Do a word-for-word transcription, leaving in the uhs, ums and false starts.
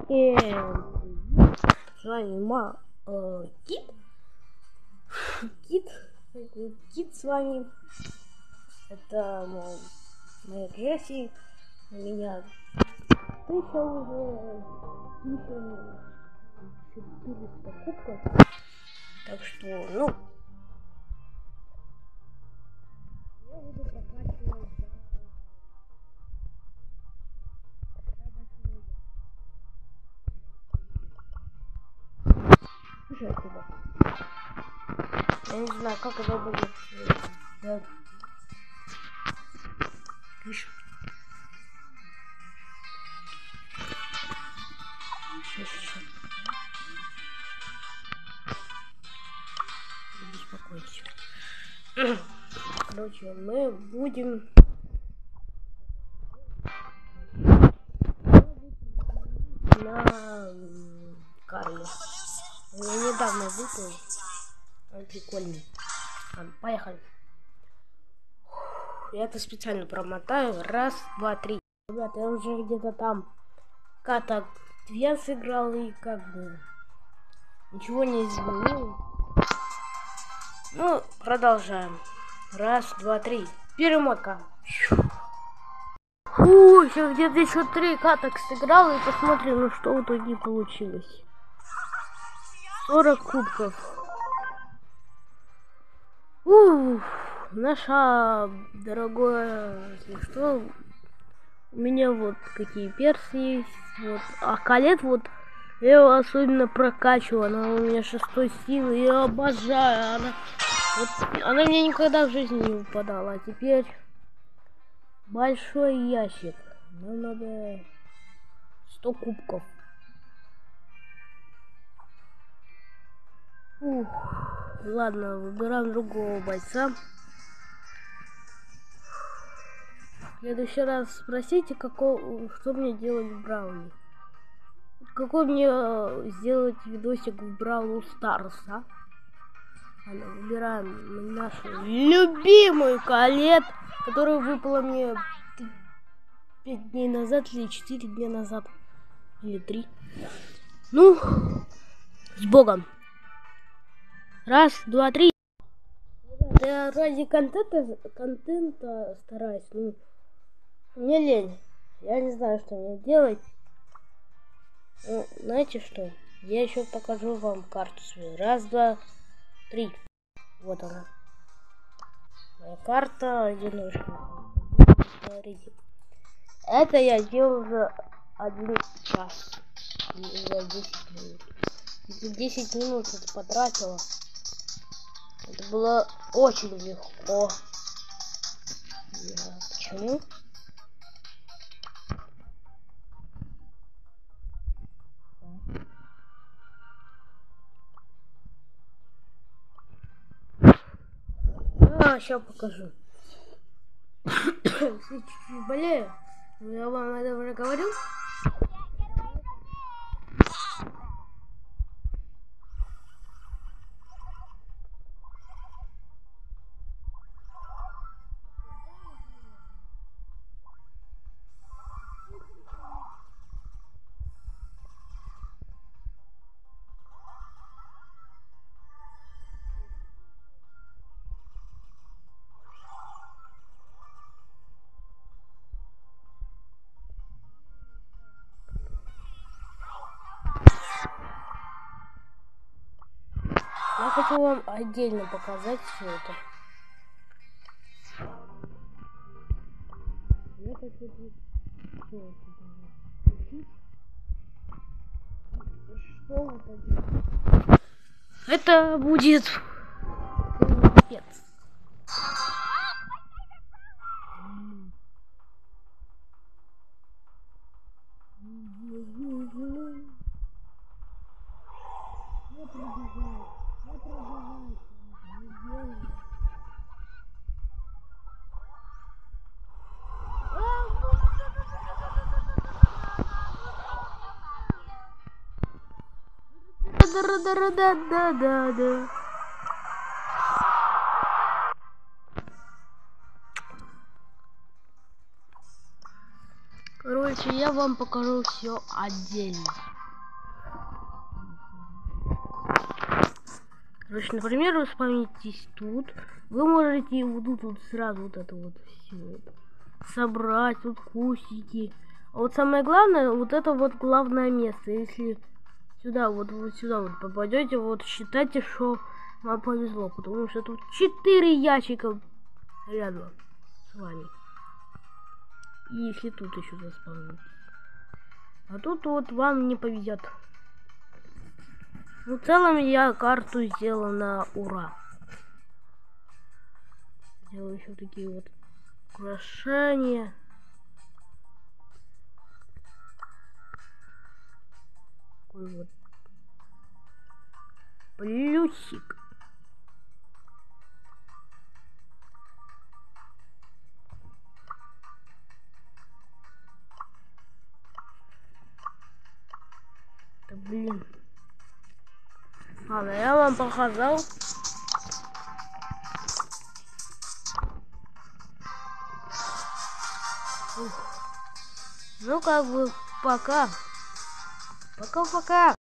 Всем с вами Ма э, Кит. Кит. Кит с вами. Это мой, моя Джесси. У меня тысяча уже четыреста кубков. Так что, ну, я буду прокачивать. Слушай отсюда. Я не знаю, как это будет. Да. Пишем. Сейчас, сейчас. Не беспокойтесь. Короче, мы будем... на Карле. Я недавно выпил. Он прикольный. Ладно, поехали. Я это специально промотаю. Раз, два, три. Ребята, я уже где-то там ката две сыграл и как бы ничего не изменил. Ну, продолжаем. Раз, два, три. Перемотка. Фу, сейчас где-то еще три каток сыграл и посмотрим, ну что в итоге получилось. сорок кубков. Уф, наша дорогое, если что, у меня вот какие персы есть, вот, а Колет вот, я его особенно прокачиваю, она у меня шестой силы, я обожаю, она, вот, она мне никогда в жизни не выпадала, а теперь большой ящик, нам надо сто кубков. Ух, ладно, выбираем другого бойца. В следующий раз спросите, какого, что мне делать в Бравле. Какой мне сделать видосик в Бравл Старс, а? Ладно, выбираем нашу любимую Колет, которая выпала мне пять дней назад или четыре дня назад. Или три. Ну, с Богом. Раз, два, три. Я ради контента, контента стараюсь. Ну, мне лень. Я не знаю, что мне делать. Ну, знаете что? Я еще покажу вам карту свою. Раз, два, три. Вот она. Моя карта одиночка. Это я делал за один час. За десять минут. десять минут это потратила. Это было очень легко. Почему? А, сейчас покажу. Чуть-чуть болею. Я вам это уже говорил. Я хочу вам отдельно показать все это. Я хочу что это? Это будет пипец. Я пробегаю. Я пробегаю. Да-да-да-да-да-да. Короче, я вам покажу все отдельно. Значит, например, вы спавнитесь тут, вы можете вот тут вот сразу вот это вот все вот собрать, тут кустики. А вот самое главное, вот это вот главное место. Если сюда вот, вот сюда вот попадете, вот считайте, что вам повезло, потому что тут четыре ящика рядом с вами. И если тут еще заспавнить. А тут вот вам не повезет. Ну, в целом я карту сделал на ура. Сделал еще такие вот украшения. Такой вот плюсик. Да блин. Ладно, я вам показал. Ух. Ну как бы пока. Пока-пока.